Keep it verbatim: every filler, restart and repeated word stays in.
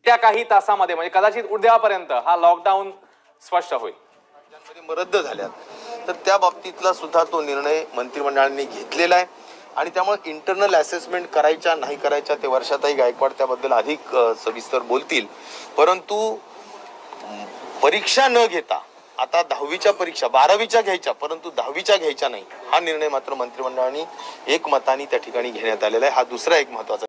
त्या काही तासामध्ये म्हणजे कदाचित उद्यापर्यंत हा लॉकडाऊन स्पष्ट होईल. रद्द झाल्यात तर त्या बाबतीतला सुद्धा तो निर्णय मंत्रिमंडळाने घेतलेला आहे आणि त्यामुळे इंटरनल असेसमेंट करायच्या नाही करायच्या ते वर्षाताई गायकवाड त्याबद्दल अधिक सविस्तर बोलतील. परंतु परीक्षा न घेता आता दहावीच्या परीक्षा बारावीच्या घ्यायच्या परंतु दहावीच्या घ्यायच्या नाही हा निर्णय मात्र मंत्रिमंडळाने एकमताने त्या ठिकाणी घेण्यात आलेला आहे. हा दुसरा एक महत्वाचा